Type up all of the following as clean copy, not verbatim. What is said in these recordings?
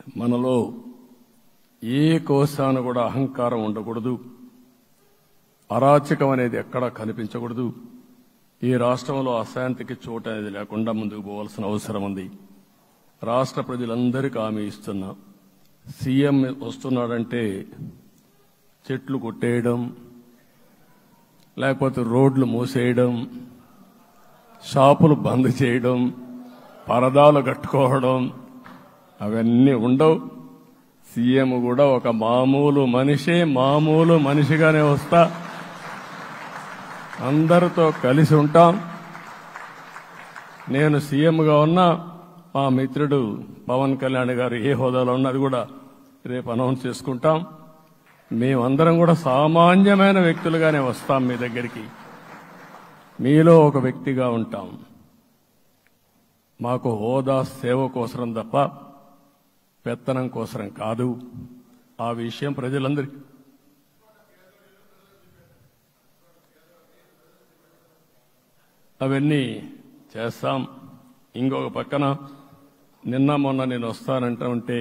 మనలో ఏ కోశాన కూడా అహంకారం ఉండకూడదు, అరాచకం అనేది ఎక్కడా కనిపించకూడదు. ఈ రాష్ట్రంలో అశాంతికి చోటు అనేది లేకుండా ముందుకు పోవాల్సిన అవసరం ఉంది. రాష్ట్ర ప్రజలందరికీ హామీ ఇస్తున్నా, సీఎం వస్తున్నాడంటే చెట్లు కొట్టేయడం, లేకపోతే రోడ్లు మూసేయడం, షాపులు బంద్ చేయడం, పరదాలు కట్టుకోవడం అవన్నీ ఉండవు. సీఎం కూడా ఒక మామూలు మనిషిగానే వస్తా, అందరితో కలిసి ఉంటాం. నేను సీఎంగా ఉన్నా, మా మిత్రుడు పవన్ కళ్యాణ్ గారు ఏ హోదాలో ఉన్నది కూడా రేపు అనౌన్స్ చేసుకుంటాం. మేమందరం కూడా సామాన్యమైన వ్యక్తులుగానే వస్తాం మీ దగ్గరికి, మీలో ఒక వ్యక్తిగా ఉంటాం. మాకు హోదా సేవ కోసరం తప్ప పెత్తనం కోసరం కాదు. ఆ విషయం ప్రజలందరికీ అవన్నీ చేస్తాం. ఇంకొక పక్కన నిన్న మొన్న నేను వస్తానంటే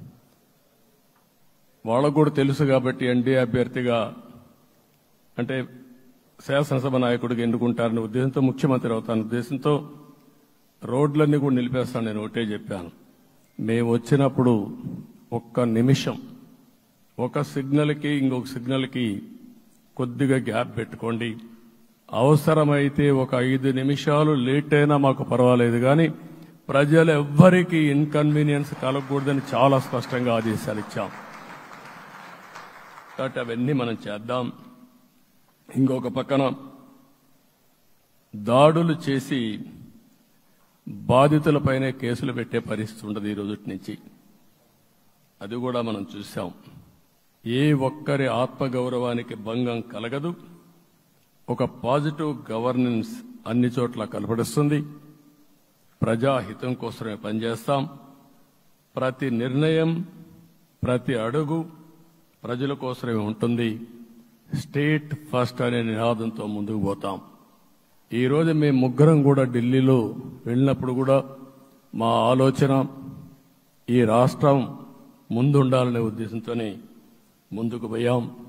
వాళ్ళకు కూడా తెలుసు కాబట్టి ఎన్డీఏ అభ్యర్థిగా అంటే శాసనసభ నాయకుడిగా ఎన్నుకుంటారనే ఉద్దేశంతో, ముఖ్యమంత్రి అవుతాను ఉద్దేశంతో రోడ్లన్నీ కూడా నిలిపేస్తాను. నేను ఒకటే చెప్పాను, మేము వచ్చినప్పుడు ఒక్క నిమిషం ఒక సిగ్నల్కి ఇంకొక సిగ్నల్కి కొద్దిగా గ్యాప్ పెట్టుకోండి. అవసరమైతే ఒక 5 నిమిషాలు లేట్ అయినా మాకు పర్వాలేదు, కానీ ప్రజలు ఎవ్వరికీ ఇన్కన్వీనియన్స్ కలగకూడదని చాలా స్పష్టంగా ఆదేశాలు ఇచ్చాం. కాబట్టి అవన్నీ మనం చేద్దాం. ఇంకొక పక్కన దాడులు చేసి బాధితులపైనే కేసులు పెట్టే పరిస్థితి ఉండదు ఈ రోజు నుంచి. అది కూడా మనం చూశాం. ఏ ఒక్కరి ఆత్మగౌరవానికి భంగం కలగదు. ఒక పాజిటివ్ గవర్నెన్స్ అన్ని చోట్ల కనపడుస్తుంది. ప్రజాహితం కోసమే పనిచేస్తాం. ప్రతి నిర్ణయం, ప్రతి అడుగు ప్రజల కోసమే ఉంటుంది. స్టేట్ ఫస్ట్ అనే నినాదంతో ముందుకు పోతాం. ఈ రోజు మేము ముగ్గురం కూడా ఢిల్లీలో వెళ్ళినప్పుడు కూడా మా ఆలోచన ఈ రాష్ట్రం ముందుండాలనే ఉద్దేశంతోనే ముందుకు పోయాం.